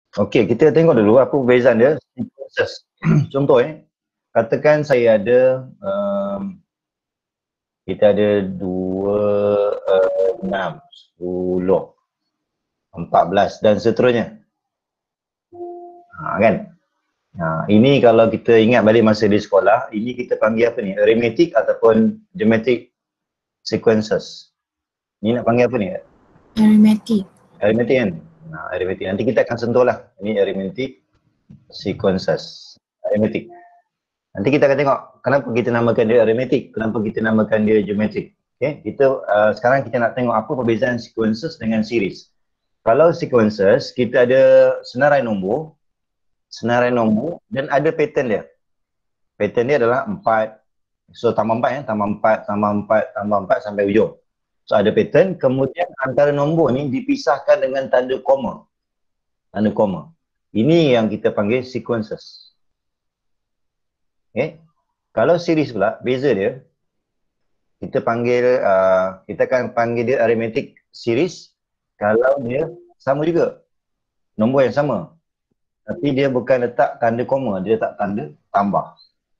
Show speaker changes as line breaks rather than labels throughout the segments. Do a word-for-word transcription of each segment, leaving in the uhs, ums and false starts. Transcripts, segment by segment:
Okey, kita tengok dulu apa perbezaan dia sequences. Contoh eh, katakan saya ada um, kita ada dua, uh, enam, sepuluh, empat belas dan seterusnya. Ha, kan? Ha, ini kalau kita ingat balik masa di sekolah, ini kita panggil apa ni? Arithmetic ataupun geometric sequences. Ni nak panggil apa ni?
Arithmetic.
Arithmetic kan? Ha, arithmetic. Nanti kita akan sentuh lah. Ini arithmetic sequences. Arithmetic. Nanti kita akan tengok kenapa kita namakan dia arithmetic, kenapa kita namakan dia geometric. Okay? Kita uh, sekarang kita nak tengok apa perbezaan sequences dengan series. Kalau sequences, kita ada senarai nombor, senarai nombor dan ada pattern dia. Pattern dia adalah empat. So tambah empat ya, tambah empat, tambah empat, tambah empat sampai ujung. So ada pattern, kemudian antara nombor ni dipisahkan dengan tanda koma. Tanda koma. Ini yang kita panggil sequences. Okay. Kalau series pula, beza dia, kita panggil, uh, kita akan panggil dia arithmetic series kalau dia sama juga, nombor yang sama. Tapi dia bukan letak tanda koma, dia letak tanda tambah.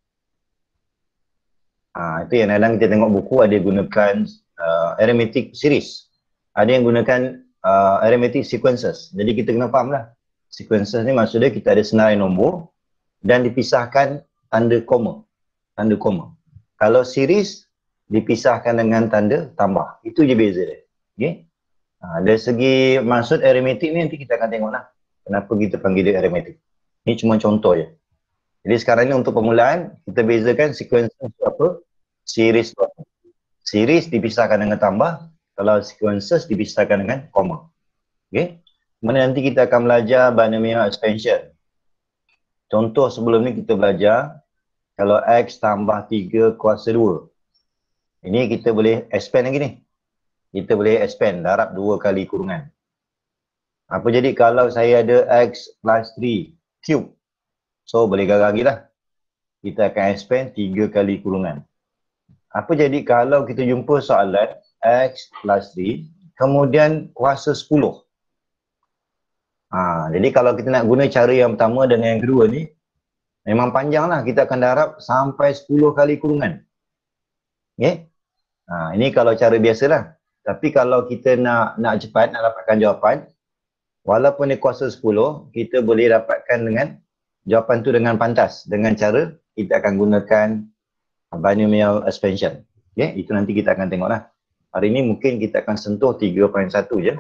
Ha, itu yang kadang kita tengok buku ada gunakan uh, arithmetic series. Ada yang gunakan uh, arithmetic sequences. Jadi kita kena faham lah. Sequences ni maksudnya kita ada senarai nombor dan dipisahkan tanda koma. Tanda koma. Kalau series dipisahkan dengan tanda tambah. Itu je beza dia. Okay? Ha, dari segi maksud arithmetic ni nanti kita akan tengok lah. Kenapa kita panggil dia arithmetic. Ni cuma contoh je. Jadi sekarang ni untuk permulaan, kita bezakan sequences tu apa, series tu apa. Series dipisahkan dengan tambah, kalau sequences dipisahkan dengan koma. Okay? Kemudian nanti kita akan belajar binomial expansion. Contoh sebelum ni kita belajar, kalau X tambah tiga kuasa dua. Ini kita boleh expand lagi ni. Kita boleh expand, darab dua kali kurungan. Apa jadi kalau saya ada X plus tiga cube? So boleh garang lagi lah. Kita akan expand tiga kali kurungan. Apa jadi kalau kita jumpa soalan X plus tiga, kemudian kuasa sepuluh. Ha, jadi kalau kita nak guna cara yang pertama dan yang kedua ni, memang panjang lah. Kita akan darab sampai sepuluh kali kurungan. Okay? Ha, ini kalau cara biasa lah. Tapi kalau kita nak nak cepat, nak dapatkan jawapan, walaupun dia kuasa sepuluh, kita boleh dapatkan dengan jawapan tu dengan pantas. Dengan cara kita akan gunakan binomial expansion. Okay? Itu nanti kita akan tengok lah. Hari ini mungkin kita akan sentuh tiga titik satu je.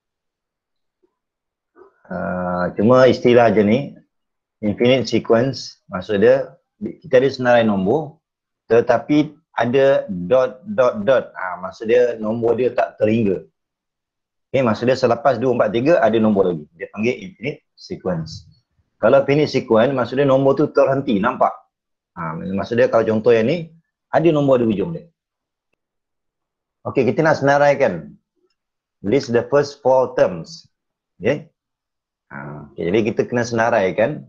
Uh, cuma istilah je ni, infinite sequence, maksud dia, kita ada senarai nombor, tetapi ada dot, dot, dot. Ha, maksud dia nombor dia tak terhingga. Okay, maksud dia selepas dua, empat, tiga ada nombor lagi. Dia panggil infinite sequence. Kalau infinite sequence, maksud dia nombor tu terhenti, nampak? Ha, maksud dia kalau contoh yang ni, ada nombor di ujung dia. Okey, kita nak senaraikan. List the first four terms. Okay. Ha, okay, jadi kita kena senaraikan.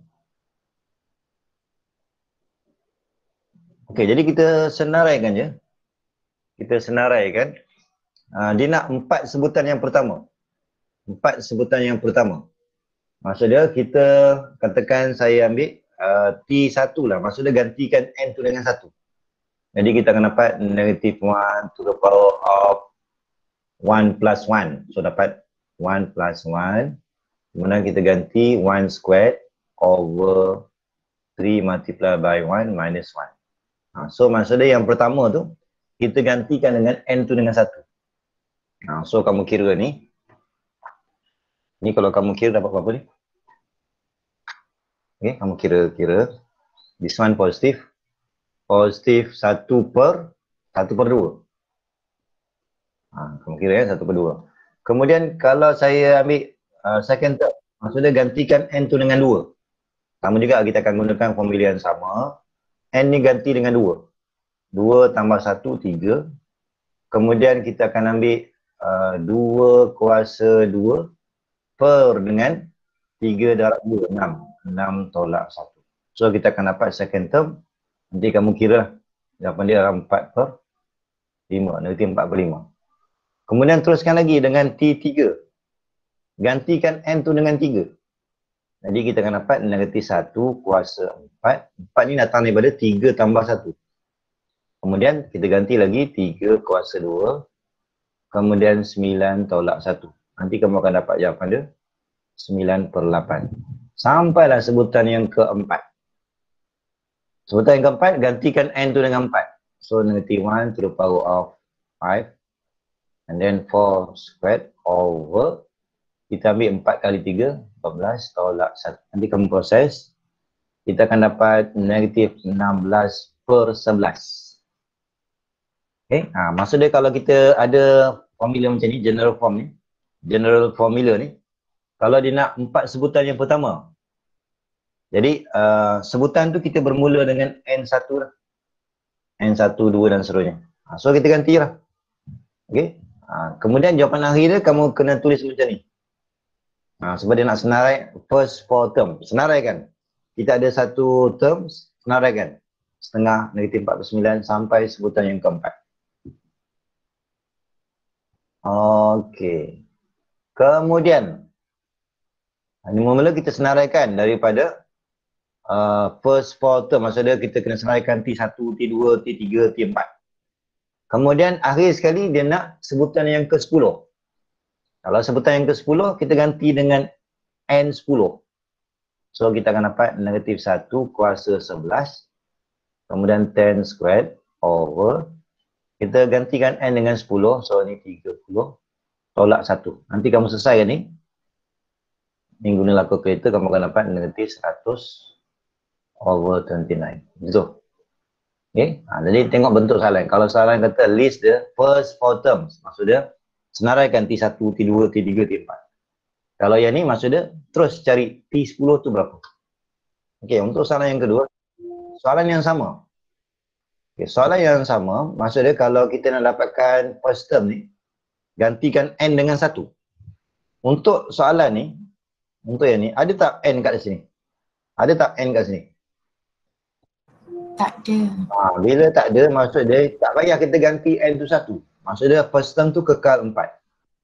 Okey, jadi kita senaraikan je. Kita senaraikan. Ha, dia nak empat sebutan yang pertama. Empat sebutan yang pertama. Maksud dia kita katakan saya ambil uh, T satu lah. Maksud dia gantikan N tu dengan satu. Jadi kita akan dapat negative one to the power of one plus one. So dapat one plus one. Kemudian kita ganti one squared over three multiplied by one minus one. Ha, so maksud dia yang pertama tu, kita gantikan dengan N tu dengan satu. Ha, so kamu kira ni. Ni kalau kamu kira dapat berapa ni? Okay, kamu kira-kira. This one positive. Positif satu per satu per dua. Ha, kamu kira ya, satu per dua. Kemudian kalau saya ambil uh, second term, maksudnya gantikan N tu dengan dua. Sama juga kita akan gunakan formula yang sama. N ni ganti dengan dua. dua tambah satu, tiga. Kemudian kita akan ambil uh, dua kuasa dua per dengan tiga darab dua, enam. enam tolak satu. So kita akan dapat second term. Nanti kamu kira jawapan dia adalah empat per lima. Negatif empat per lima. Kemudian teruskan lagi dengan T tiga. Gantikan N tu dengan tiga. Jadi kita akan dapat negatif satu kuasa empat. empat ni datang daripada tiga tambah satu. Kemudian kita ganti lagi tiga kuasa dua. Kemudian sembilan tolak satu. Nanti kamu akan dapat jawapan dia sembilan per lapan. Sampailah sebutan yang keempat. Sebutan yang keempat, gantikan n tu dengan empat. So negatif one to the power of five. And then four squared over. Kita ambil empat kali tiga, empat belas tolak satu. Nanti kamu proses. Kita akan dapat negatif enam belas per sebelas. Okay, ha, maksud dia kalau kita ada formula macam ni, general form ni, general formula ni, kalau dia nak empat sebutan yang pertama, jadi uh, sebutan tu kita bermula dengan N satu lah. N satu, dua dan seterusnya. Ha, so kita gantilah. Okay. Ha, kemudian jawapan akhir dia kamu kena tulis macam ni. Ha, sebab dia nak senarai first four term. Senaraikan. Kita ada satu term, senaraikan. Setengah negatif empat puluh sembilan sampai sebutan yang keempat. Okey. Kemudian, ini mula kita senaraikan daripada uh, first four term. Maksudnya kita kena senaraikan T satu, T dua, T tiga, T empat. Kemudian akhir sekali dia nak sebutan yang ke sepuluh. Kalau sebutan yang ke sepuluh, kita ganti dengan N sepuluh. So kita akan dapat negatif satu kuasa sebelas. Kemudian ten squared over. Kita gantikan N dengan sepuluh. So ni tiga puluh. Tolak satu. Nanti kamu selesaikan ni. Ni gunalah kalkulator, kamu akan dapat negatif seratus over dua puluh sembilan. Betul. Okay. Ha, jadi tengok bentuk soalan. Kalau soalan kata list the first four terms. Maksud dia senaraikan T satu, T dua, T tiga, T empat. Kalau yang ni maksud dia terus cari T sepuluh tu berapa. Okey, untuk soalan yang kedua, soalan yang sama. Okay, soalan yang sama, maksud dia kalau kita nak dapatkan first term ni, gantikan N dengan satu. Untuk soalan ni, untuk yang ni, ada tak N kat sini? Ada tak N kat sini?
Tak ada.
Ha, bila tak ada, maksud dia tak payah kita ganti N tu satu. Maksud dia first term tu kekal empat.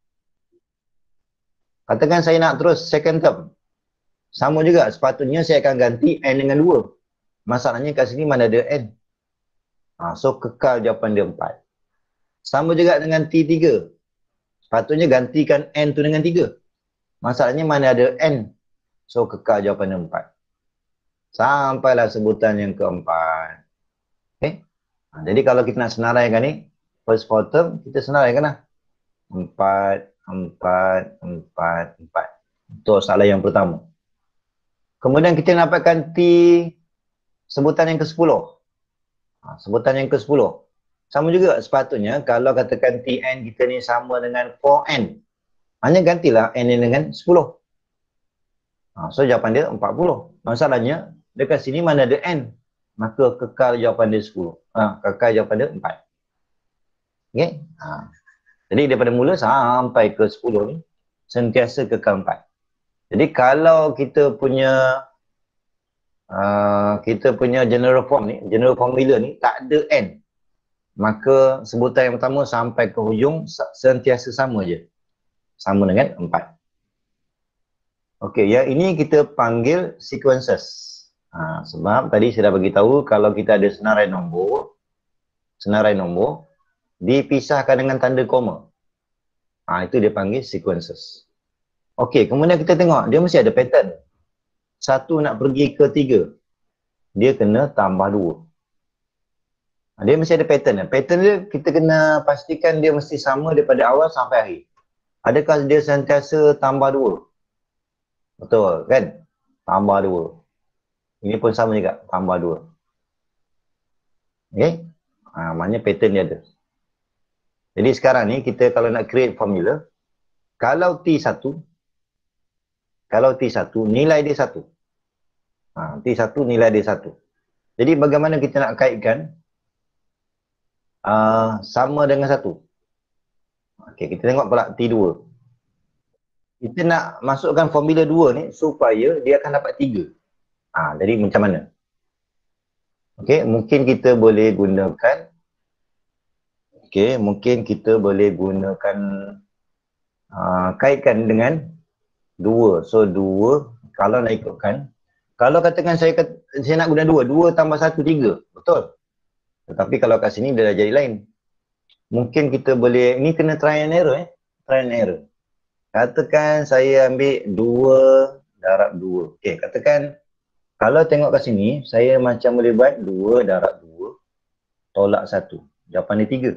Katakan saya nak terus second term. Sama juga, sepatutnya saya akan ganti N dengan dua. Masalahnya kat sini mana ada N. Ha, so kekal jawapan dia empat. Sama juga dengan T tiga. Sepatutnya gantikan N tu dengan tiga. Masalahnya mana ada N. So kekal jawapan dia empat. Sampailah sebutan yang keempat. Okay. Ha, jadi kalau kita nak senaraikan ni, first four term, kita senaraikan lah. empat, empat, empat, empat. Untuk soalan yang pertama. Kemudian kita dapatkan T sebutan yang ke sepuluh. Ha, sebutan yang ke sepuluh. Sama juga sepatutnya kalau katakan T N kita ni sama dengan four N. Hanya gantilah N ni dengan sepuluh. Ha, so jawapan dia empat puluh. Masalahnya dekat sini mana ada N. Maka kekal jawapan dia sepuluh. Ha, kekal jawapan dia empat. Okay. Ha. Jadi daripada mula sampai ke sepuluh ni sentiasa kekal empat. Jadi kalau kita punya uh, kita punya general form ni, general formula ni tak ada N, maka sebutan yang pertama sampai ke hujung sentiasa sama je. Sama dengan empat. Okey, yang ini kita panggil sequences. Ha, sebab tadi saya dah bagi tahu kalau kita ada senarai nombor, senarai nombor dipisahkan dengan tanda koma. Ha, itu dia panggil sequences. Okey, kemudian kita tengok, dia mesti ada pattern. Satu nak pergi ke tiga, dia kena tambah dua. Ha, dia mesti ada pattern. Pattern dia, kita kena pastikan dia mesti sama daripada awal sampai akhir. Adakah dia sentiasa tambah dua? Betul kan? Tambah dua. Ini pun sama juga, tambah dua. Okey? Ha, maknanya pattern dia ada. Jadi sekarang ni kita kalau nak create formula, kalau T satu, kalau T satu, nilai dia satu. Ha, T satu, nilai dia satu. Jadi bagaimana kita nak kaitkan uh, sama dengan satu? Okey, kita tengok pula T dua. Kita nak masukkan formula dua ni supaya dia akan dapat tiga. Ha, jadi macam mana? Okey, mungkin kita boleh gunakan Okey, mungkin kita boleh gunakan uh, kaitkan dengan dua. So, dua Kalau nak ikutkan, kalau katakan saya kata, saya nak guna dua, dua tambah satu, tiga. Betul. Tetapi kalau kat sini dia dah jadi lain. Mungkin kita boleh, ni kena try and error eh. Try and error. Katakan saya ambil dua darab dua. Okey, katakan kalau tengok kat sini, saya macam boleh buat dua darab dua tolak satu. Jawapan dia tiga.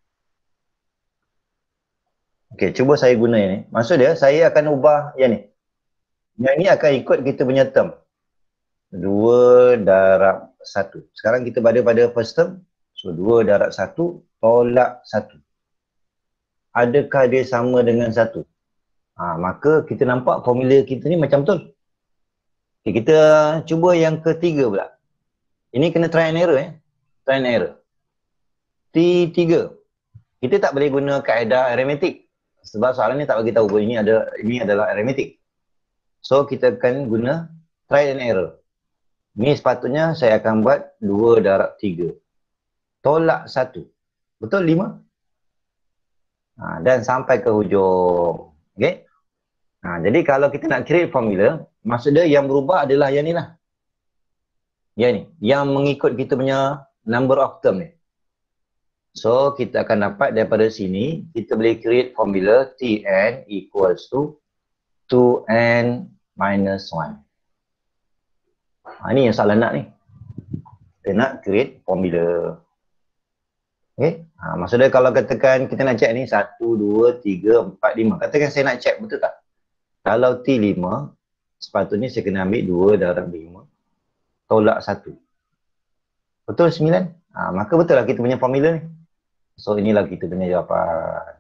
Okey, cuba saya guna yang ni. Maksud dia, saya akan ubah yang ni. Yang ni akan ikut kita punya term. dua darab satu. Sekarang kita berada pada first term. So, dua darab satu tolak satu. Adakah dia sama dengan satu? Ha, maka kita nampak formula kita ni macam betul. Okay, kita cuba yang ketiga pula. Ini kena try and error eh. Try and error. T tiga. Kita tak boleh guna kaedah arithmetic. Sebab soalan ni tak bagi tahu bahawa ini ada ini adalah arithmetic. So kita akan guna try and error. Ni sepatutnya saya akan buat dua darab tiga. Tolak satu. Betul lima? Ha, dan sampai ke hujung. Okay? Ha, jadi kalau kita nak create formula, maksud dia yang berubah adalah yang ni lah. Yang ni. Yang mengikut kita punya number of term ni. So, kita akan dapat daripada sini, kita boleh create formula Tn equals to two n minus one. Ha, ni yang soalan nak ni. Kita nak create formula. Okay. Ha, maksud dia kalau katakan kita nak check ni satu, dua, tiga, empat, lima. Katakan saya nak check, betul tak? Kalau T lima, sepatutnya saya kena ambil dua darab lima tolak satu. Betul sembilan? Ha, maka betul lah kita punya formula ni. So inilah kita punya jawapan.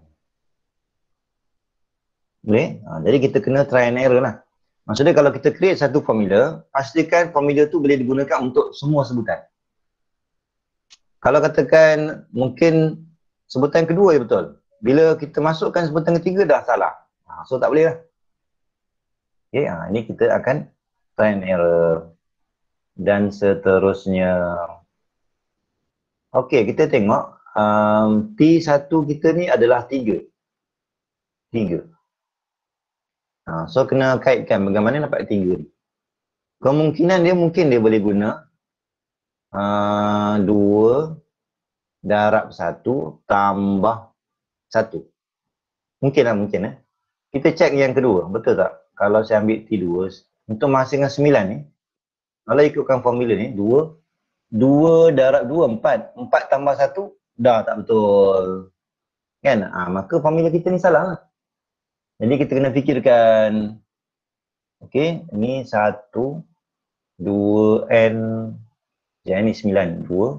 Boleh? Ha, jadi kita kena try and error lah. Maksudnya kalau kita create satu formula, pastikan formula tu boleh digunakan untuk semua sebutan. Kalau katakan mungkin sebutan kedua je betul. Bila kita masukkan sebutan ketiga dah salah. Ha, so tak boleh lah. Okay, ha, ini kita akan try and error. Dan seterusnya. Okey, kita tengok. Um, T satu kita ni adalah tiga. tiga. Ha, so kena kaitkan bagaimana dapat tiga ni. Kemungkinan dia mungkin dia boleh guna uh, dua darab satu tambah satu. Mungkin lah mungkin eh. Kita cek yang kedua, betul tak? Kalau saya ambil T dua, untuk masa dengan sembilan ni, kalau ikutkan formula ni, dua, dua darab dua, empat. empat tambah satu, dah tak betul. Kan? Ha, maka formula kita ni salah lah. Jadi kita kena fikirkan. Okey, ni satu, dua, n. Yang ni sembilan, dua.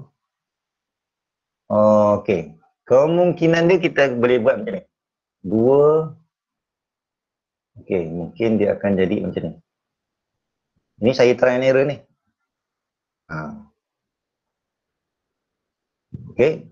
Okey. Kemungkinan dia kita boleh buat macam ni. dua. Okey, mungkin dia akan jadi macam ni. Ini saya try and error ni. Ha. Okey.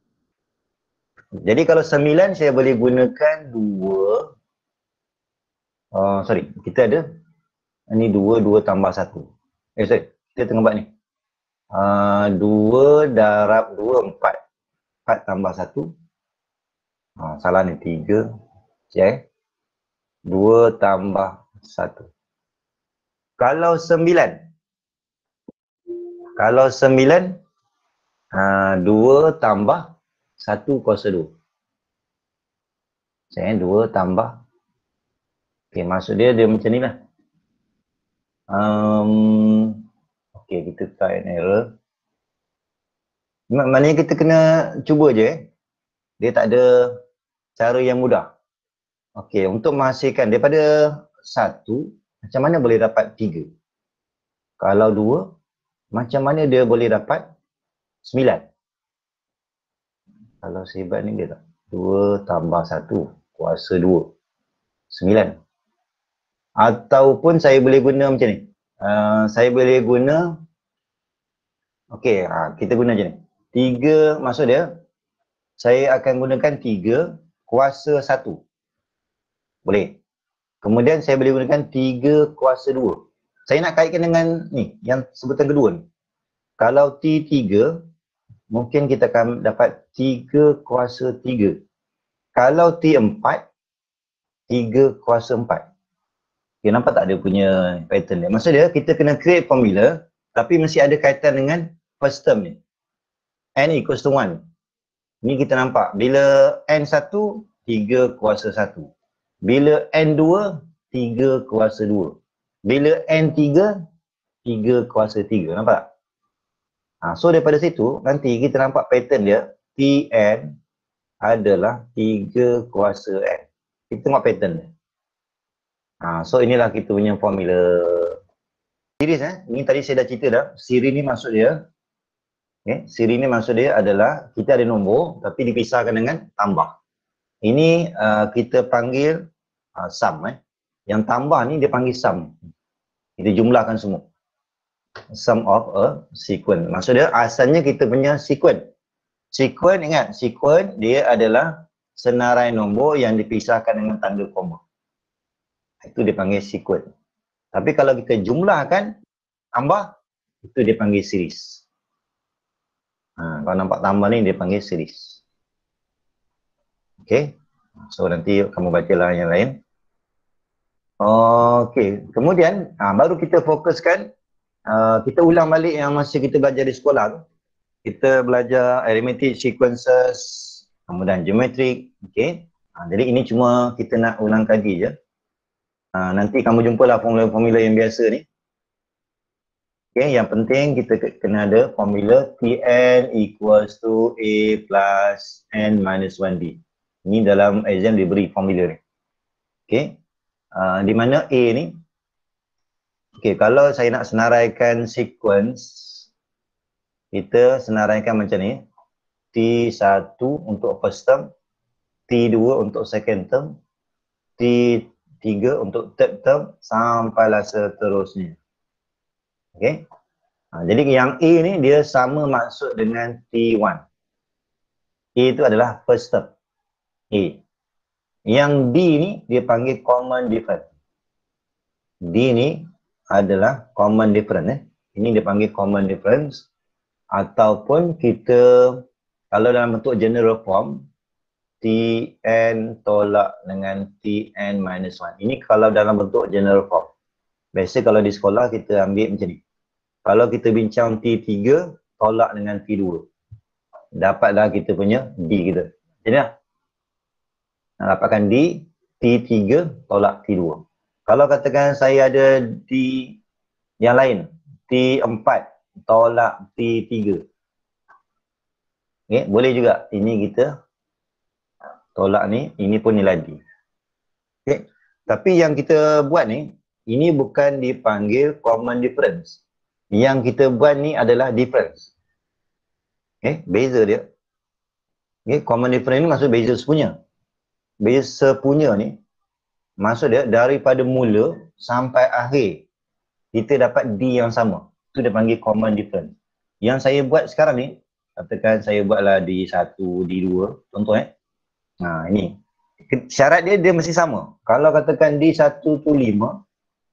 Jadi kalau sembilan saya boleh gunakan dua. Uh, sorry, kita ada ini dua, dua tambah satu. Eh sorry, kita tengah buat ni. Uh, dua darab dua, empat. empat tambah satu. Uh, salah ni, tiga. Okay. dua tambah satu. Kalau sembilan. Kalau sembilan, uh, dua tambah satu kuasa dua. Saya dua tambah. Okey, maksud dia dia macam ni lah. Um, Okey, kita try and error. Maknanya kita kena cuba je eh. Dia tak ada cara yang mudah. Okey, untuk menghasilkan daripada satu, macam mana boleh dapat tiga? Kalau dua, macam mana dia boleh dapat sembilan? Kalau saya buat ni dia tak? dua tambah satu kuasa dua. sembilan. Ataupun saya boleh guna macam ni. Uh, saya boleh guna. Okey, ha, kita guna je ni. tiga, maksud dia, saya akan gunakan tiga kuasa satu. Boleh. Kemudian saya boleh gunakan tiga kuasa dua. Saya nak kaitkan dengan ni, yang sebutan kedua ni. Kalau T tiga, mungkin kita akan dapat tiga kuasa tiga. Kalau T empat, tiga kuasa empat. Okay, nampak tak dia punya pattern dia? Maksud dia, kita kena create formula, tapi mesti ada kaitan dengan first term ni. N equals to one. Ni kita nampak, bila N satu, tiga kuasa satu. Bila N dua, tiga kuasa dua. Bila N tiga, tiga kuasa tiga. Nampak? Ha, so daripada situ, nanti kita nampak pattern dia, Tn adalah tiga kuasa N. Kita tengok pattern dia. Ha, so inilah kita punya formula series eh. Ini tadi saya dah cerita dah. Series ni maksud dia, okay, series ni maksud dia adalah kita ada nombor tapi dipisahkan dengan tambah. Ini uh, kita panggil uh, sum eh. Yang tambah ni dia panggil sum. Kita jumlahkan semua. Sum of a sequence. Maksud dia asalnya kita punya sequence. Sequence, ingat, sequence dia adalah senarai nombor yang dipisahkan dengan tanda koma. Itu dipanggil sequence. Tapi kalau kita jumlahkan, tambah, itu dipanggil series. Ha, kalau nampak tambah ni, dia panggil series. Okay. So, nanti kamu bacalah yang lain. Okay. Kemudian, ha, baru kita fokuskan, uh, kita ulang balik yang masa kita belajar di sekolah tu. Kita belajar arithmetic sequences, kemudian geometrik. Okay. Ha, jadi, ini cuma kita nak ulang kaji je. Ha, nanti kamu jumpalah formula-formula yang biasa ni. Okay, yang penting kita kena ada formula Tn equals to A plus N minus one B. Ini dalam exam diberi formula ni. Okay, uh, di mana A ni, okay, kalau saya nak senaraikan sequence, kita senaraikan macam ni. T satu untuk first term, T dua untuk second term, T tiga untuk third term, sampailah seterusnya. Okay. Ha, jadi yang A ni dia sama maksud dengan T one. A itu adalah first term. A. Yang D ni dia panggil common difference. D ni adalah common difference. Eh. Ini dia panggil common difference. Ataupun kita, kalau dalam bentuk general form, Tn tolak dengan Tn minus one. Ini kalau dalam bentuk general form. Biasa kalau di sekolah kita ambil macam ni. Kalau kita bincang T tiga tolak dengan T dua. Dapatlah kita punya D kita. Jadi lah. Nak dapatkan D, T tiga tolak T dua. Kalau katakan saya ada D yang lain, T empat tolak T tiga. Okay, boleh juga. Ini kita tolak ni, ini pun nilai D. Okay. Tapi yang kita buat ni, ini bukan dipanggil common difference. Yang kita buat ni adalah difference. Okay, beza dia. Okay, common difference ni maksud beza sepunya. Beza sepunya ni, maksud dia daripada mula sampai akhir, kita dapat D yang sama. Itu dia panggil common difference. Yang saya buat sekarang ni, katakan saya buatlah D satu, D dua, contoh eh. Nah, ini. Syarat dia, dia mesti sama. Kalau katakan D satu tu lima,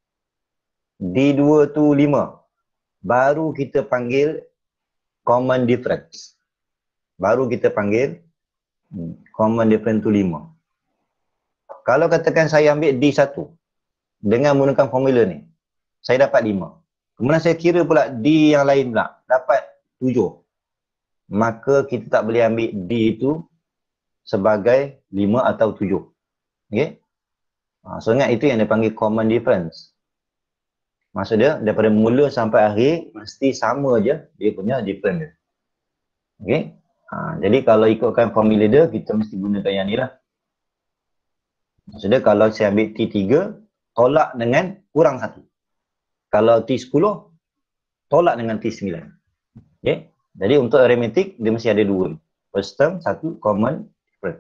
D dua tu lima, baru kita panggil common difference. Baru kita panggil common difference tu lima. Kalau katakan saya ambil D satu, dengan menggunakan formula ni, saya dapat lima. Kemudian saya kira pula D yang lain pula, dapat tujuh. Maka kita tak boleh ambil D itu sebagai lima atau tujuh. Okay? Ha, so ingat itu yang dipanggil common difference. Maksud dia daripada mula sampai akhir mesti sama je dia punya difference dia. Okay? Ha, jadi kalau ikutkan formula dia, kita mesti gunakan yang ni lah. Maksud dia kalau saya ambil T tiga, tolak dengan kurang satu. Kalau T sepuluh, tolak dengan T sembilan. Okay? Jadi untuk arithmetic, dia mesti ada dua. First term, satu common difference.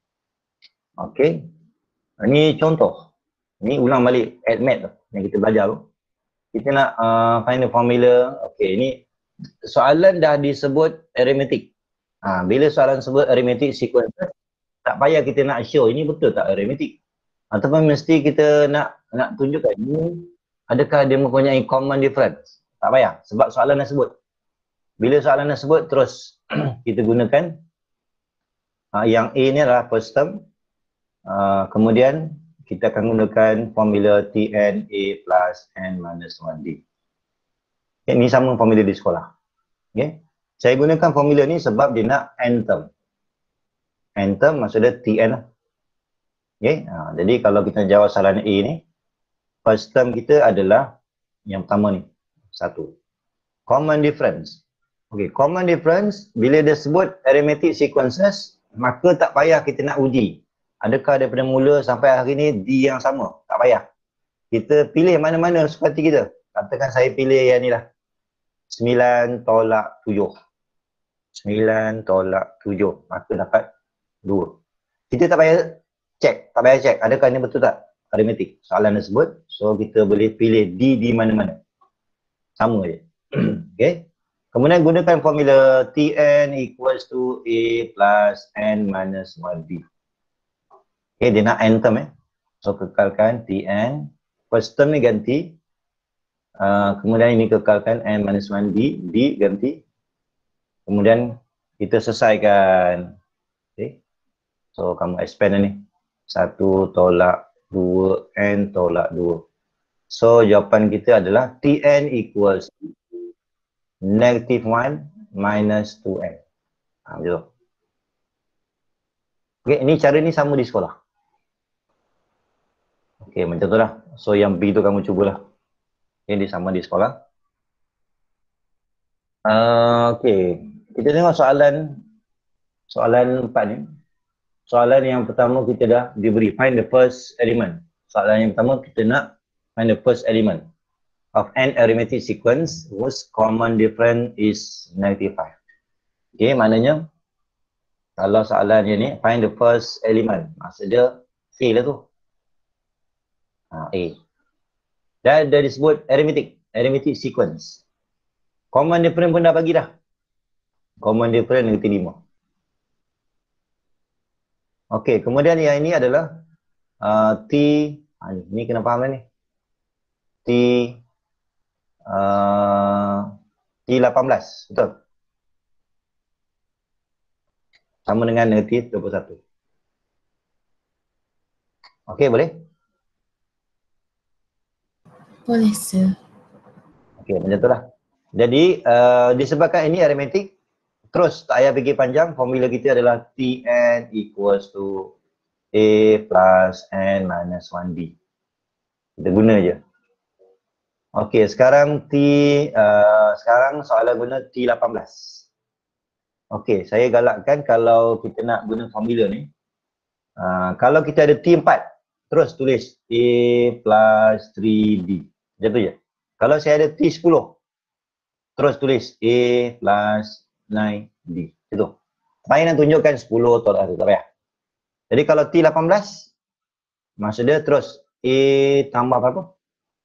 Okay. Ini contoh. Ini ulang balik AddMath tu yang kita belajar tu. Kita nak uh, find the formula. Okay, ini soalan dah disebut arithmetic. Ha, bila soalan sebut arithmetic sequence, tak payah kita nak show ini betul tak arithmetic. Ataupun mesti kita nak nak tunjukkan ini adakah dia mempunyai common difference. Tak payah sebab soalan dah sebut. Bila soalan dah sebut terus kita gunakan uh, yang A ni adalah first term. Uh, kemudian kita akan gunakan formula T N A plus N minus one D. Okay, ini sama formula di sekolah. Okay. Saya gunakan formula ni sebab dia nak N term. N term maksudnya T N lah. Okay. Ha, jadi kalau kita jawab soalan A ni, first term kita adalah yang pertama ni. Satu. Common difference. Okay, common difference, bila dia sebut arithmetic sequences, maka tak payah kita nak uji. Adakah daripada mula sampai hari ni D yang sama? Tak payah. Kita pilih mana-mana suka hati kita. Katakan saya pilih yang ni lah. sembilan tolak tujuh. sembilan tolak tujuh. Maka dapat dua. Kita tak payah cek. Tak payah cek. Adakah ni betul tak? Arithmetic. Soalan tersebut. So, kita boleh pilih D di mana-mana. Sama je. Okay. Kemudian gunakan formula T N equals to A plus N minus one D. Okay, dia nak N term eh. So, kekalkan T N. First term ni ganti. Uh, kemudian ini kekalkan N minus one D. D ganti. Kemudian kita selesaikan. Okay. So, kamu expand ni. satu tolak dua N tolak dua. So, jawapan kita adalah T N equals negative one minus two N. Ha, betul. Okay, ini cara ni sama di sekolah. Okay, macam tu lah. So, yang B tu kamu cubalah. Okay, dia sama di sekolah. Uh, okay, kita tengok soalan soalan empat ni. Soalan yang pertama kita dah diberi find the first element. Soalan yang pertama kita nak find the first element of an arithmetic sequence whose common difference is negative five. Okay, maknanya kalau soalan ni find the first element, maksud dia A lah tu. Ha, A. Dan dia disebut arithmetic, arithmetic sequence. Common difference pun dah bagi dah. Common difference negatif lima. Okay, kemudian yang ini adalah uh, T, ha, ni kena faham lah ni. T Uh, T lapan belas, betul? Sama dengan negatif dua puluh satu. Okey, boleh?
Boleh, sir.
Okey, macam tu lah. Jadi, uh, disebabkan ini arithmetic, terus tak payah fikir panjang, formula kita adalah T N equals to A plus N minus one D. Kita guna je. Okey, sekarang T, uh, sekarang soalan guna T lapan belas. Okey, saya galakkan kalau kita nak guna formula ni, uh, kalau kita ada T empat, terus tulis A plus three D. Macam tu je. Kalau saya ada T sepuluh, terus tulis A plus nine D. Macam tu. Tak payah nak tunjukkan sepuluh atau tak payah. Jadi kalau T lapan belas, maksud dia terus A tambah berapa?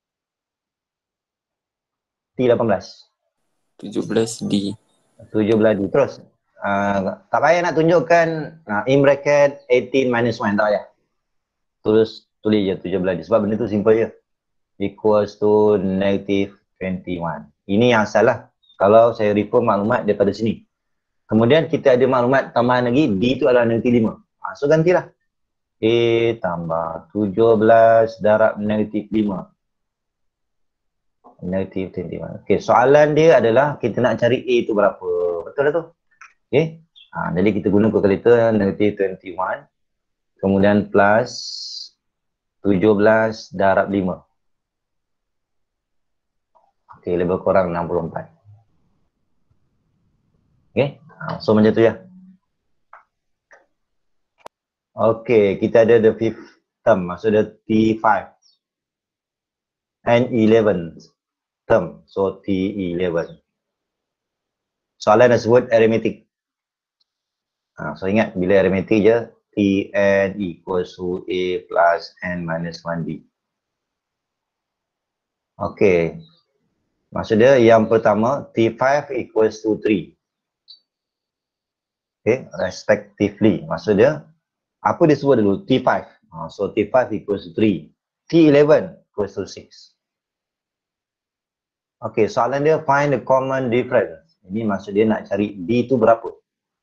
T lapan belas.
tujuh belas D.
tujuh belas D. Terus. Uh, tak payah nak tunjukkan uh, in bracket eighteen minus one. Tak payah. Tulis, tulis je tujuh belas D. Sebab benda tu simple je. Equals to negative twenty-one. Ini yang salah. Kalau saya refer maklumat daripada sini. Kemudian kita ada maklumat tambahan lagi. D tu adalah negatif lima. Uh, so gantilah. A tambah tujuh belas darab negatif lima. Negative dua puluh satu. Okey, soalan dia adalah kita nak cari A tu berapa. Betul lah tu? Okey. Ha, jadi kita guna kalkulator negative dua puluh satu. Kemudian plus tujuh belas darab lima. Okey, lebih kurang enam puluh empat. Okey. Ha, so macam tu ya. Okey, kita ada the fifth term. Maksudnya T five. And eleven. Term, so T eleven. Soalan tersebut arithmetic. Ha, so ingat bila arithmetic je T N equals to A plus N minus one D. Okey. Maksud dia yang pertama T five equals to three. Okey, respectively. Maksud dia apa dia sebut dulu? T five. Ha, so T five equals to three. T eleven equals to six. Okey, soalan dia find the common difference. Ini maksud dia nak cari D tu berapa.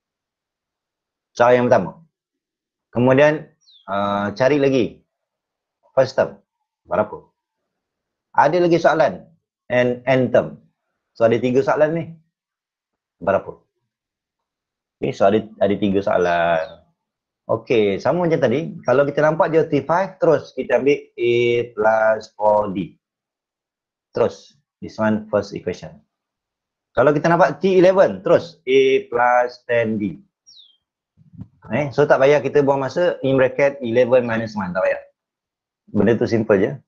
Cara yang pertama. Kemudian uh, cari lagi first term. Berapa? Ada lagi soalan. And n term. So ada tiga soalan ni. Berapa? Okay, so ada, ada tiga soalan. Okay, sama macam tadi. Kalau kita nampak je T five, terus kita ambil A plus four D. Terus, this one first equation. Kalau kita nampak T eleven, terus A plus ten D. Eh, so tak payah kita buang masa in bracket eleven minus one, tak payah. Benda tu simple je.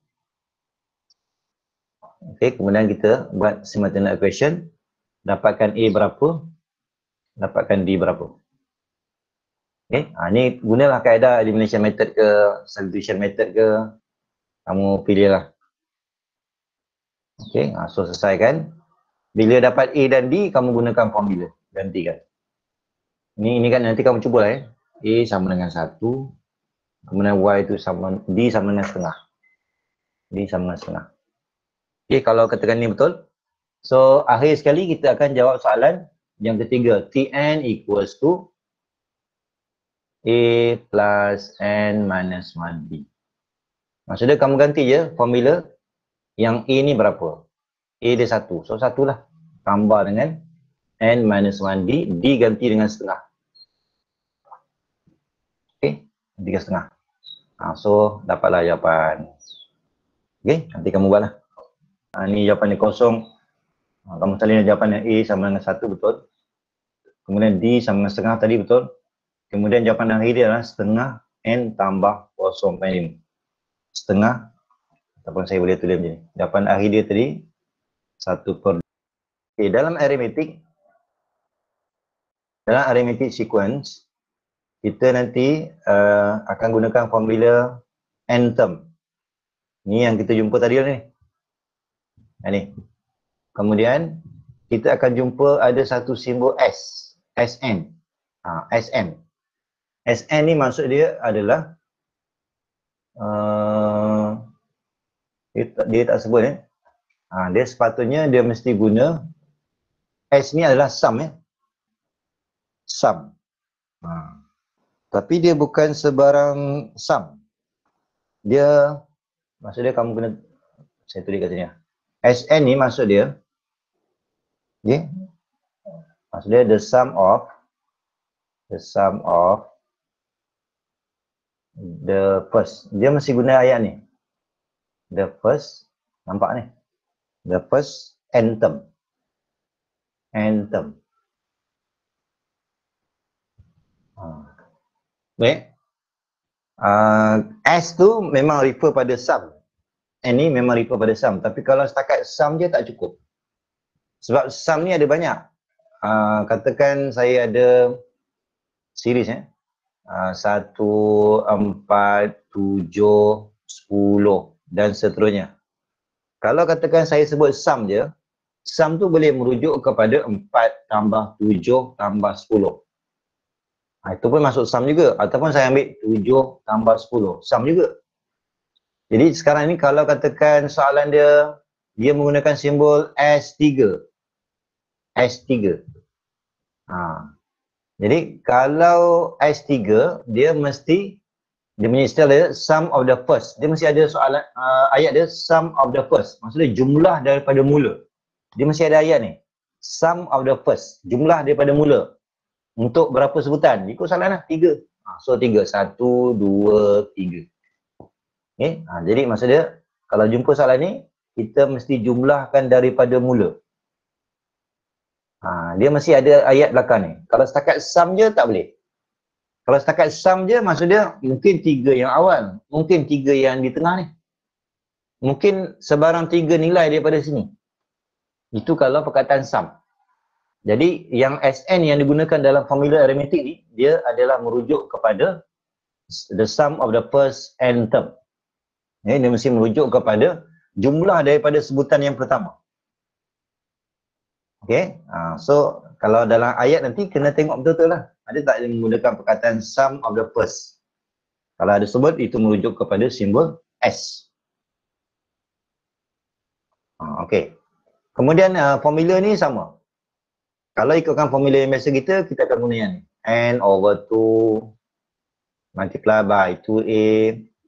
Okay, kemudian kita buat simultaneous equation. Dapatkan A berapa, dapatkan D berapa. Okay, ha, ni gunalah kaedah elimination method ke, substitution method ke, kamu pilih lah. Okay, ha, so selesaikan. Bila dapat A dan D, kamu gunakan formula, gantikan. Ni, ini kan nanti kamu cuba lah eh. A sama dengan satu, kemudian Y itu sama, D sama dengan setengah. D sama dengan setengah. Okay, kalau katakan ni betul. So, akhir sekali kita akan jawab soalan yang ketiga. Tn equals to A plus N minus one D. Maksudnya kamu ganti je formula yang A ni berapa. A dia satu. So, satu lah. Tambah dengan N minus one D. D ganti dengan setengah. Okay. Tiga setengah. Ha, so, dapatlah jawapan. Okay. Nanti kamu buatlah. Ha, ni jawapan dia kosong. Ha, kamu salin jawapan yang A sama dengan satu, betul. Kemudian D sama dengan setengah tadi, betul. Kemudian jawapan akhir dia adalah setengah N tambah kosong koma lima. Setengah, ataupun saya boleh tulis macam ni. Jawapan akhir dia tadi, satu per dua. Okay, dalam arithmetic, dalam arithmetic sequence, kita nanti uh, akan gunakan formula n term. Ni yang kita jumpa tadi ni. Ini. Kemudian, kita akan jumpa ada satu simbol S. Sn. Ha, Sn. Sn ni maksud dia adalah uh, dia, tak, dia tak sebut eh. Ha, dia sepatutnya dia mesti guna S ni adalah sum eh. Sum. Ha. Tapi dia bukan sebarang sum. Dia maksud dia kamu kena saya tulis kat sini lah. Sn ni maksud dia okay. Maksud dia the sum of the sum of the first. Dia mesti guna ayat ni. The first, nampak ni. The first n term. N term. Ha. Baik. Uh, S tu memang refer pada sum. N ni memang refer pada sum. Tapi kalau setakat sum je tak cukup. Sebab sum ni ada banyak. Uh, katakan saya ada series eh. Uh, satu, empat, tujuh, sepuluh dan seterusnya. Kalau katakan saya sebut sum je, sum tu boleh merujuk kepada empat tambah tujuh tambah sepuluh. Ha, itu pun masuk sum juga. Ataupun saya ambil tujuh tambah sepuluh. Sum juga. Jadi sekarang ni kalau katakan soalan dia, dia menggunakan simbol S tiga. S tiga. Ha. Jadi kalau S tiga, dia mesti, dia punya istilah dia sum of the first. Dia mesti ada soalan, uh, ayat dia sum of the first. Maksudnya jumlah daripada mula. Dia mesti ada ayat ni. Sum of the first. Jumlah daripada mula. Untuk berapa sebutan? Ikut soalan lah. Tiga. Ha, so tiga. Satu, dua, tiga. Okay. Ha, jadi maksud dia, kalau jumpa soalan ni, kita mesti jumlahkan daripada mula. Ha, dia mesti ada ayat belakang ni. Kalau setakat sum je tak boleh. Kalau setakat sum je maksud dia mungkin tiga yang awal. Mungkin tiga yang di tengah ni. Mungkin sebarang tiga nilai daripada sini. Itu kalau perkataan sum. Jadi yang Sn yang digunakan dalam formula arithmetic ni, dia adalah merujuk kepada the sum of the first n term. Ya, dia mesti merujuk kepada jumlah daripada sebutan yang pertama. Okay, uh, so kalau dalam ayat nanti kena tengok betul-betul lah. Ada tak yang menggunakan perkataan sum of the first? Kalau ada sebut, itu merujuk kepada simbol S. Uh, okay. Kemudian uh, formula ni sama. Kalau ikutkan formula yang biasa kita, kita akan guna yang ni. N over two multiply by two A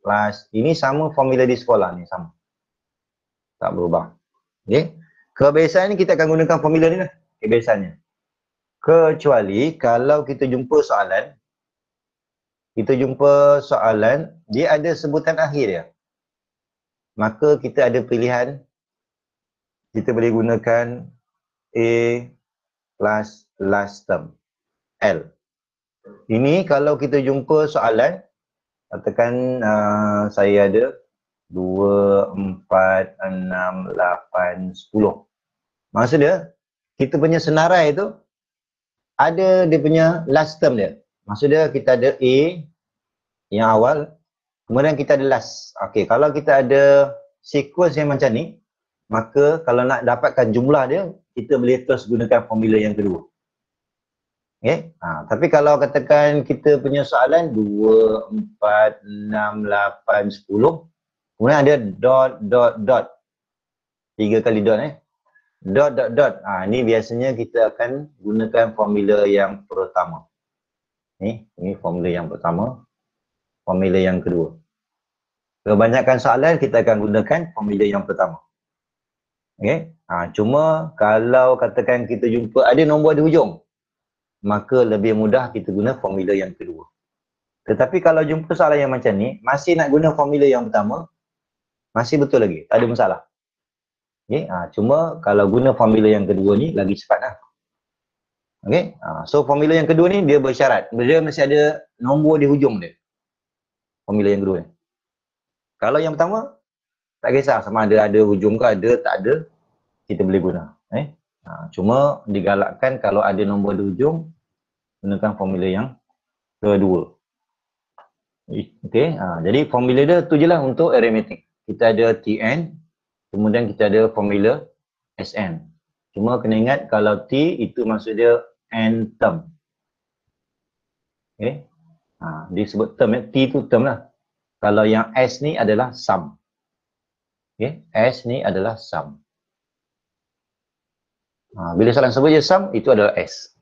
plus, ini sama formula di sekolah ni, sama. Tak berubah. Okay. Kebiasaan ni kita akan gunakan formula ni lah. Kebiasaannya. Kecuali kalau kita jumpa soalan, kita jumpa soalan, dia ada sebutan akhir dia. Maka kita ada pilihan, kita boleh gunakan A plus last term, L. Ini kalau kita jumpa soalan, katakan uh, saya ada dua, empat, enam, lapan, sepuluh. Maksud dia, kita punya senarai tu ada dia punya last term dia. Maksud dia kita ada A yang awal, kemudian kita ada last. Okey, kalau kita ada sequence yang macam ni, maka kalau nak dapatkan jumlah dia, kita boleh terus gunakan formula yang kedua. Okay? Ha, tapi kalau katakan kita punya soalan dua, empat, enam, lapan, sepuluh, kemudian ada dot, dot, dot. Tiga kali dot eh. Dot, dot, dot. Ha, ini biasanya kita akan gunakan formula yang pertama. Ni, ini formula yang pertama. Formula yang kedua. Kebanyakan soalan kita akan gunakan formula yang pertama. Okay? Ha, cuma kalau katakan kita jumpa ada nombor di hujung, maka lebih mudah kita guna formula yang kedua. Tetapi kalau jumpa soalan yang macam ni, masih nak guna formula yang pertama, masih betul lagi, tak ada masalah. Okay? Ha, cuma kalau guna formula yang kedua ni, lagi cepat lah. Okay? Ha, so formula yang kedua ni, dia bersyarat. Dia mesti ada nombor di hujung dia. Formula yang kedua ni. Kalau yang pertama, tak kisah sama ada ada hujung ke ada, tak ada, kita boleh guna. Eh? Ha, cuma digalakkan kalau ada nombor di hujung, gunakan formula yang kedua. Okey, ha, jadi formula dia tu je lah untuk arithmetic. Kita ada T N, kemudian kita ada formula S N. Cuma kena ingat kalau T itu maksud dia N term. Okey, ha, disebut term, eh. T tu term lah. Kalau yang S ni adalah sum. Okey, S ni adalah sum. Ha, bila soalan sebut je sum, itu adalah S.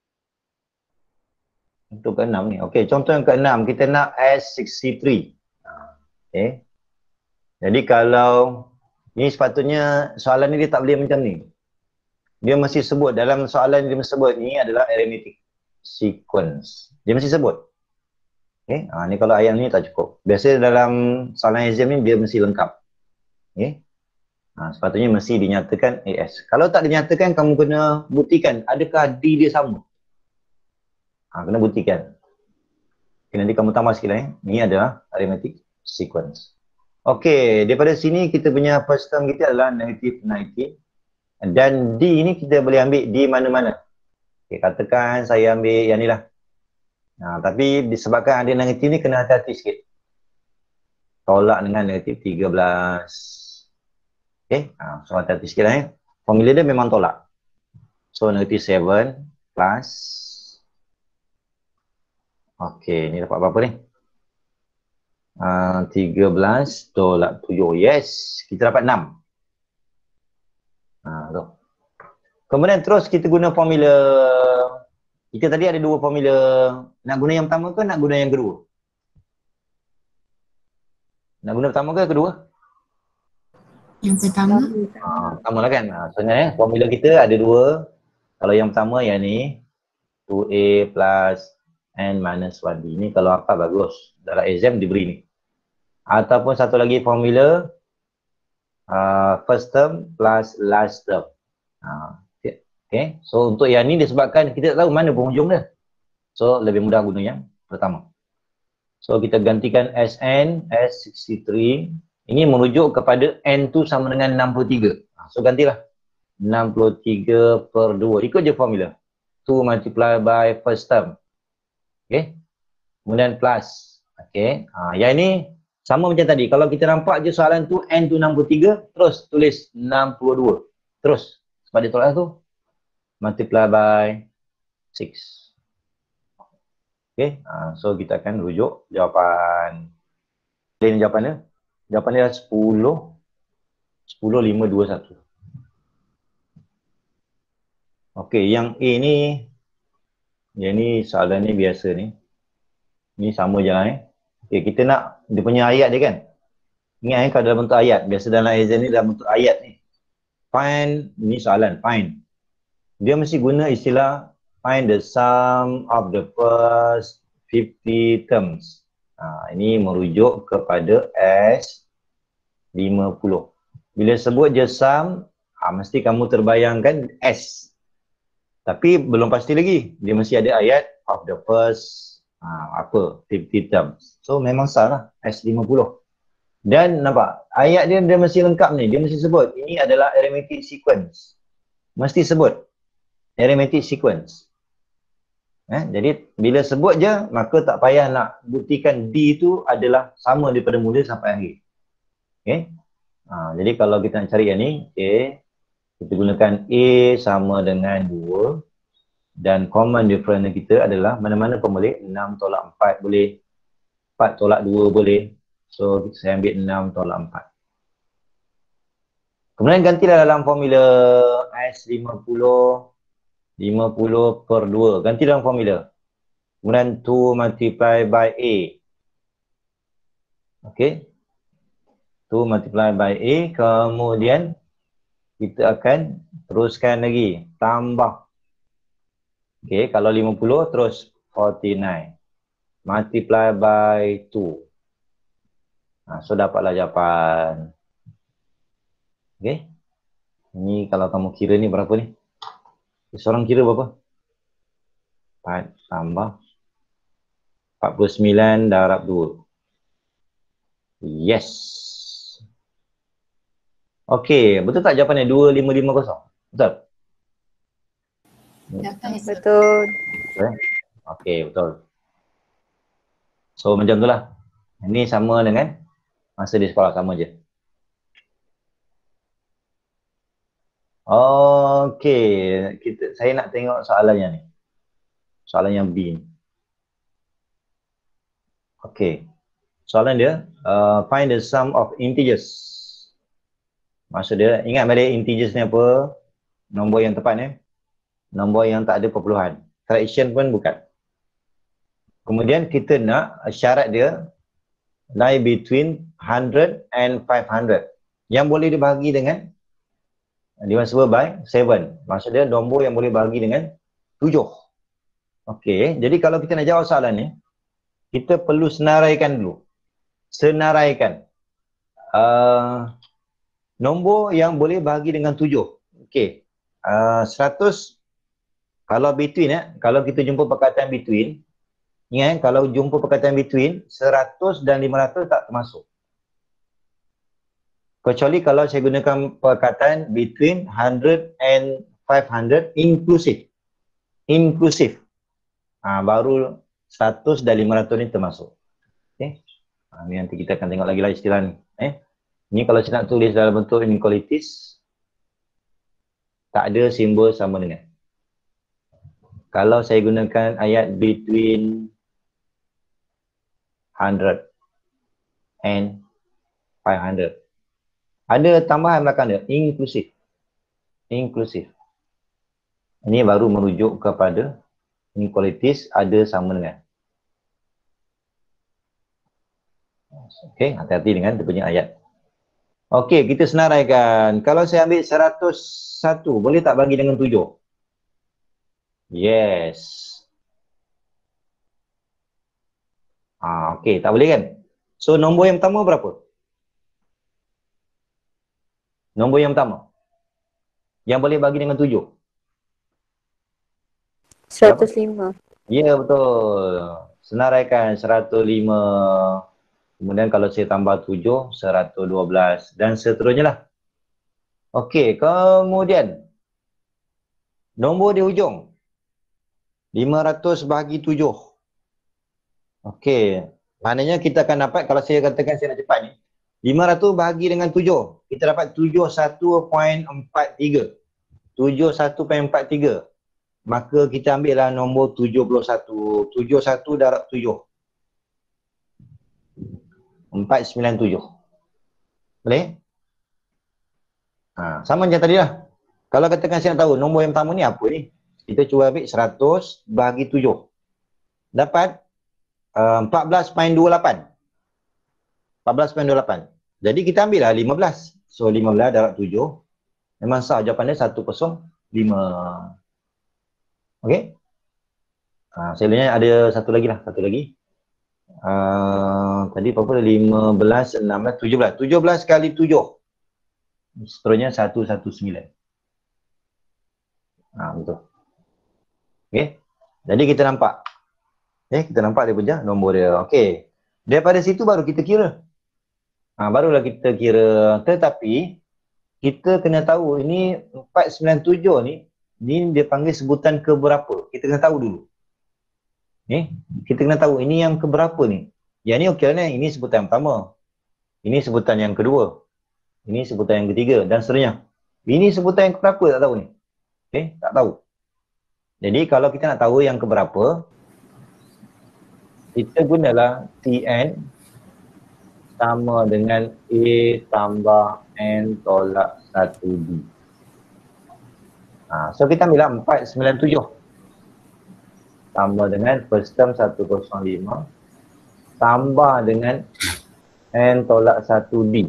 Untuk keenam ni. Okey, contoh yang keenam, kita nak S enam puluh tiga. Ha, okey. Jadi kalau ni sepatutnya soalan ni dia tak boleh macam ni. Dia mesti sebut, dalam soalan dia mesti sebut ni adalah arithmetic sequence. Dia mesti sebut. Okey, ha, ni kalau ayat ni tak cukup. Biasa dalam soalan exam ni dia mesti lengkap. Okey. Ha, sepatutnya mesti dinyatakan A S. Kalau tak dinyatakan, kamu kena buktikan adakah D dia sama. Ha, kena buktikan. Okay, nanti kamu tambah sikit lah eh. Ni adalah arithmetic sequence. Okey, daripada sini kita punya first term kita adalah negative sembilan puluh. Dan D ni kita boleh ambil di mana-mana. Okay, katakan saya ambil yang ni lah. Ha, tapi disebabkan ada negatif ni, kena hati-hati sikit. Tolak dengan negatif tiga belas. Okay, ha, so hati-hati sikit lah eh. Formula dia memang tolak. So negative tujuh plus. Okay, ni dapat berapa ni? Uh, tiga belas tolak tujuh. Yes, kita dapat enam. Ha, tu. Kemudian terus kita guna formula. Kita tadi ada dua formula. Nak guna yang pertama ke nak guna yang kedua? Nak guna pertama ke kedua?
Yang pertama.
Ha, pertama lah kan. Ha, sebenarnya formula kita ada dua. Kalau yang pertama yang ni, two A plus N minus one B. Ni kalau apa bagus. Dalam exam diberi ni. Ataupun satu lagi formula, uh, first term plus last term. Ha, okay. So untuk yang ni disebabkan kita tak tahu mana penghujung dia. So lebih mudah guna yang pertama. So kita gantikan S N, S enam puluh tiga. Ini merujuk kepada N tu sama dengan enam puluh tiga. So gantilah. enam puluh tiga per dua. Ikut je formula. two multiply by first term. Okay. Kemudian plus. Okay. Ha, yang ini sama macam tadi. Kalau kita nampak je soalan tu N tu enam puluh tiga. Terus tulis enam puluh dua. Terus. Sebab dia tolak tu. Multiply by six. Okay. Ha, so kita akan rujuk jawapan. Ini jawapannya. Jawapan dia sepuluh, sepuluh, lima, dua, satu. Okey, yang A ni, yang ni soalan ni biasa ni. Ni sama je lah eh. Okay, kita nak dia punya ayat dia kan. Ingat eh, kalau dalam bentuk ayat. Biasa dalam exam ni dalam bentuk ayat ni. Find, ni soalan, find. Dia mesti guna istilah find the sum of the first fifty terms. Ha, ini merujuk kepada S lima puluh. Bila sebut je sum, ha, mesti kamu terbayangkan S. Tapi belum pasti lagi. Dia mesti ada ayat of the first ha, apa, fifty terms. So memang salah S lima puluh. Dan nampak, ayat dia dia mesti lengkap ni. Dia mesti sebut, ini adalah arithmetic sequence. Mesti sebut arithmetic sequence. Eh, jadi bila sebut je, maka tak payah nak buktikan D tu adalah sama daripada mula sampai akhir. Okay. Ha, jadi kalau kita nak cari yang ni, okay, kita gunakan A sama dengan dua. Dan common difference kita adalah mana-mana pun boleh. enam tolak empat boleh. empat tolak dua boleh. So saya ambil enam tolak empat. Kemudian gantilah dalam formula S lima puluh. lima puluh per dua. Ganti dalam formula. Kemudian two multiply by A. Okay. two multiply by A. Kemudian kita akan teruskan lagi. Tambah. Okay. Kalau lima puluh terus forty-nine. Multiply by two. Ha, so dapatlah jawapan. Okay. Ini kalau kamu kira ni berapa ni? Seorang kira berapa? empat tambah empat puluh sembilan darab dua. Yes. Okey, betul tak jawapannya dua lima lima kosong? Betul?
Betul.
Betul. Okey, betul. So macam tu lah. Ini sama dengan masa di sekolah, sama je. Okey, kita saya nak tengok soalan yang ni. Soalan yang B ni. Okey. Soalan dia, uh, find the sum of integers. Maksud dia, ingat balik integers ni apa? Nombor yang tepat ni. Nombor yang tak ada perpuluhan. Fraction pun bukan. Kemudian kita nak syarat dia lie between one hundred and five hundred. Yang boleh dibahagi dengan divisible by seven. Maksud dia nombor yang boleh bahagi dengan tujuh. Okey, jadi kalau kita nak jawab soalan ni, kita perlu senaraikan dulu. Senaraikan. Uh, nombor yang boleh bahagi dengan tujuh. Okey, uh, seratus kalau between eh, kalau kita jumpa perkataan between, ingat kalau jumpa perkataan between, seratus dan lima ratus tak termasuk. Kecuali kalau saya gunakan perkataan between one hundred and five hundred inclusive. Inclusive. Ha, baru seratus dan lima ratus ni termasuk. Okay. Ha, ni nanti kita akan tengok lagi lah istilah ni. Eh? Ni kalau saya nak tulis dalam bentuk inequalities, tak ada simbol sama dengan. Kalau saya gunakan ayat between one hundred and five hundred. Ada tambahan belakang dia, inklusif. Inklusif. Ini baru merujuk kepada inequalities ada sama dengan. Okey, hati-hati dengan dia punya ayat. Okey, kita senaraikan. Kalau saya ambil seratus satu, boleh tak bagi dengan tujuh? Yes. Ah, okey, tak boleh kan? So nombor yang pertama berapa? Nombor yang pertama yang boleh bagi dengan tujuh.
seratus lima.
Ya, betul. Senaraikan seratus lima. Kemudian kalau saya tambah tujuh, seratus dua belas dan seterusnya lah. Okey, kemudian nombor di hujung lima ratus bahagi tujuh. Okey, maknanya kita akan dapat, kalau saya katakan saya nak cepat ni, lima ratus bahagi dengan tujuh, kita dapat tujuh puluh satu perpuluhan empat tiga. tujuh puluh satu perpuluhan empat tiga. Maka kita ambillah nombor tujuh puluh satu. tujuh puluh satu darab tujuh. empat ratus sembilan puluh tujuh. Boleh? Ha, sama macam tadi lah. Kalau katakan saya nak tahu nombor yang pertama ni apa ni? Kita cuba ambil seratus bahagi tujuh. Dapat uh, empat belas perpuluhan dua lapan. empat belas koma dua lapan. Jadi kita ambil lah lima belas. So lima belas darab tujuh. Memang sah jawapan dia seratus lima. Okey. Uh, selanjutnya ada satu lagi lah. Satu lagi. Uh, tadi berapa? lima belas, enam belas, tujuh belas. tujuh belas kali tujuh. Seterusnya seratus sembilan. Ha, betul. Okey. Jadi kita nampak. Eh, kita nampak dia punya nombor dia. Okey. Daripada situ baru kita kira. Ha, barulah kita kira. Tetapi, kita kena tahu ini empat sembilan tujuh ni, ni dia panggil sebutan keberapa. Kita kena tahu dulu. Eh, kita kena tahu ini yang keberapa ni. Yang ni okey lah ni. Ini sebutan yang pertama. Ini sebutan yang kedua. Ini sebutan yang ketiga dan seterusnya. Ini sebutan yang keberapa tak tahu ni. Okey, tak tahu. Jadi kalau kita nak tahu yang keberapa, kita gunalah T N sama dengan A tambah N tolak satu D. Ha, so kita ambil empat sembilan tujuh tambah dengan first term seratus lima tambah dengan N tolak satu D.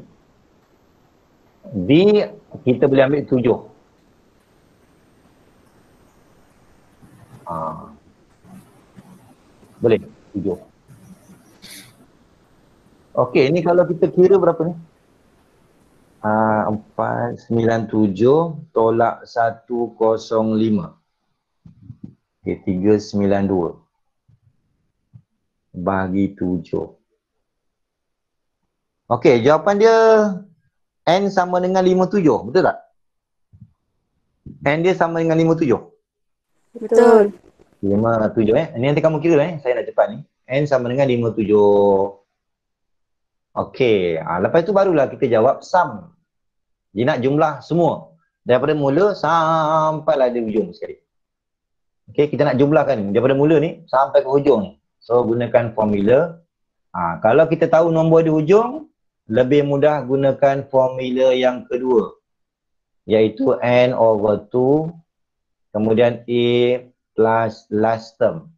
D kita boleh ambil tujuh. Ha. Boleh, tujuh. Okey, ni kalau kita kira berapa ni? Uh, empat sembilan tujuh tolak seratus lima. Okey, tiga sembilan dua. Bagi tujuh. Okey, jawapan dia N sama dengan lima puluh tujuh, betul tak? N dia sama dengan lima puluh tujuh.
Betul.
lima puluh tujuh eh. Ini nanti kamu kira eh. Saya nak cepat ni. N sama dengan lima puluh tujuh. Okey. Ha, lepas tu barulah kita jawab sum. Dia nak jumlah semua. Daripada mula sampailah di hujung sekali. Okey, kita nak jumlahkan daripada mula ni sampai ke hujung ni. So gunakan formula. Ha, kalau kita tahu nombor di hujung, lebih mudah gunakan formula yang kedua. Iaitu N over two. Kemudian A plus last term.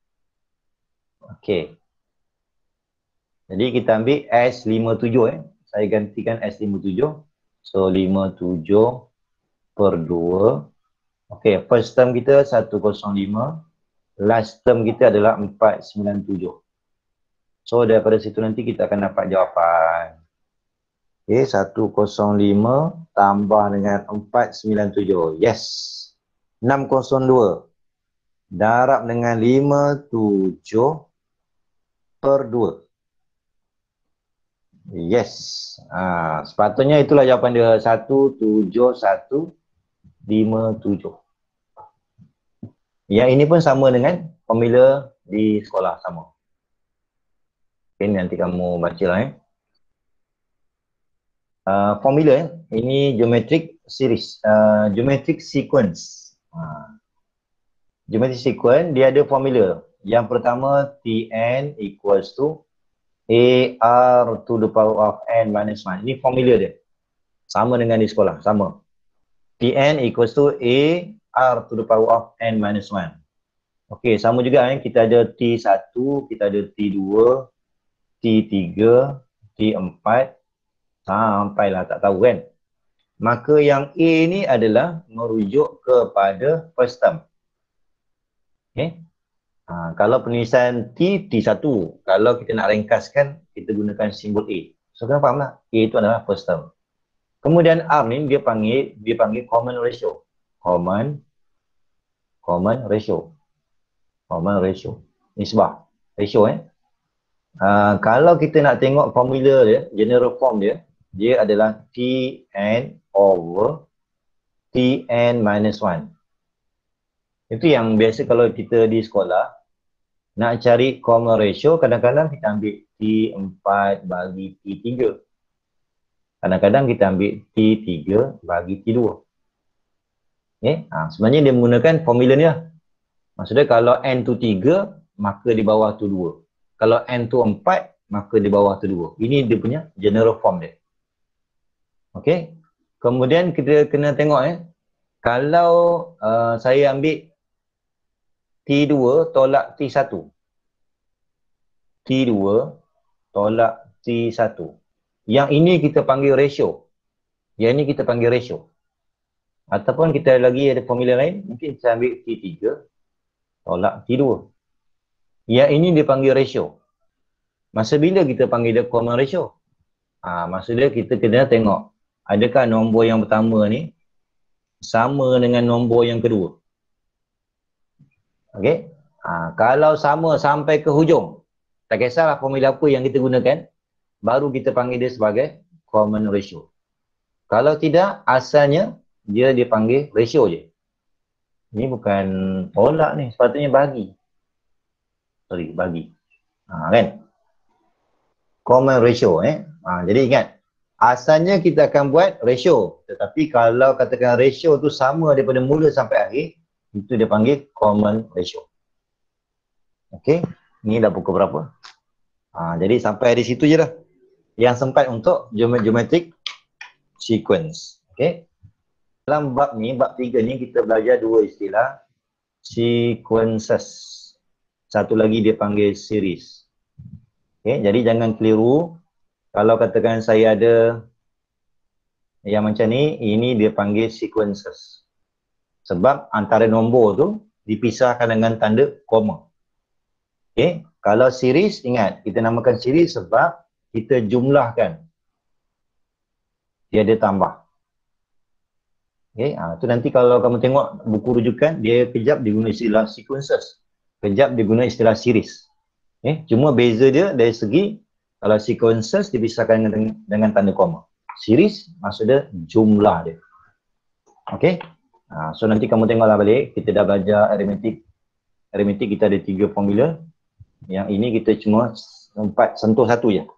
Okey. Jadi kita ambil S lima puluh tujuh eh. Saya gantikan S lima puluh tujuh. So lima puluh tujuh per dua. Okey, first term kita seratus lima. Last term kita adalah empat sembilan tujuh. So daripada situ nanti kita akan dapat jawapan. Okey, seratus lima tambah dengan empat sembilan tujuh. Yes. enam kosong dua darab dengan lima puluh tujuh per dua. Yes. Ha, sepatutnya itulah jawapan dia. satu tujuh satu lima tujuh. Yang ini pun sama dengan formula di sekolah, sama. Okay, nanti kamu baca lah eh. Uh, formula eh. Ini geometric series. Uh, geometric sequence. Ha. Geometric sequence, dia ada formula. Yang pertama, T N equals to A R to the power of N minus one. Ini formula dia. Sama dengan di sekolah, sama. T N equals to A R to the power of N minus one. Okey, sama juga eh. Kita ada T satu, kita ada T dua, T tiga, T empat. Sampailah tak tahu kan. Maka yang A ni adalah merujuk kepada first term. Okay. Ha, kalau penulisan T, T satu. Kalau kita nak ringkaskan, kita gunakan simbol A. So, kena faham lah. A itu adalah first term. Kemudian R ni dia panggil, dia panggil common ratio. Common, common ratio. Common ratio. Nisbah. Ratio eh. Ha, kalau kita nak tengok formula dia, general form dia, dia adalah T N over T N minus one. Itu yang biasa kalau kita di sekolah nak cari common ratio, kadang-kadang kita ambil T empat bagi T tiga. Kadang-kadang kita ambil T tiga bagi T dua. Okay? Ha, sebenarnya dia menggunakan formula ni lah. Maksudnya kalau N tu tiga, maka di bawah tu dua. Kalau N tu empat, maka di bawah tu dua. Ini dia punya general form dia. Okey. Kemudian kita kena tengok eh. Kalau uh, saya ambil T dua tolak T satu. T dua tolak T satu. Yang ini kita panggil ratio. Yang ini kita panggil ratio. Ataupun kita lagi ada formula lain, mungkin kita ambil T tiga tolak T dua. Yang ini dia panggil ratio. Masa bila kita panggil dia common ratio? Ha, masa dia kita kena tengok, adakah nombor yang pertama ni sama dengan nombor yang kedua. Okey? Ha, kalau sama sampai ke hujung, tak kisahlah formula apa yang kita gunakan, baru kita panggil dia sebagai common ratio. Kalau tidak, asalnya dia dipanggil ratio je. Ini bukan tolak ni, sepatutnya bagi. Sorry, bagi. Ha, kan? Common ratio eh. Ha, jadi ingat, asalnya kita akan buat ratio. Tetapi kalau katakan ratio tu sama daripada mula sampai akhir, itu dia panggil common ratio. Okey, ni dah pukul berapa? Ha, jadi sampai di situ je dah. Yang sempat untuk geometric sequence. Okey. Dalam bab ni, bab tiga ni kita belajar dua istilah sequences. Satu lagi dia panggil series. Okay, jadi jangan keliru. Kalau katakan saya ada yang macam ni, ini dia panggil sequences. Sebab antara nombor tu dipisahkan dengan tanda koma. Okay, kalau series, ingat kita namakan series sebab kita jumlahkan. Dia ada tambah. Okay, ha, tu nanti kalau kamu tengok buku rujukan, dia kejap dia guna istilah sequences. Kejap dia guna istilah series. Okay, cuma beza dia dari segi kalau sequences dipisahkan dengan, dengan tanda koma. Series maksud dia jumlah dia. Okay, ha, so nanti kamu tengoklah balik, kita dah belajar arithmetic. Arithmetic kita ada tiga formula. Yang ini kita cuma sempat sentuh satu je.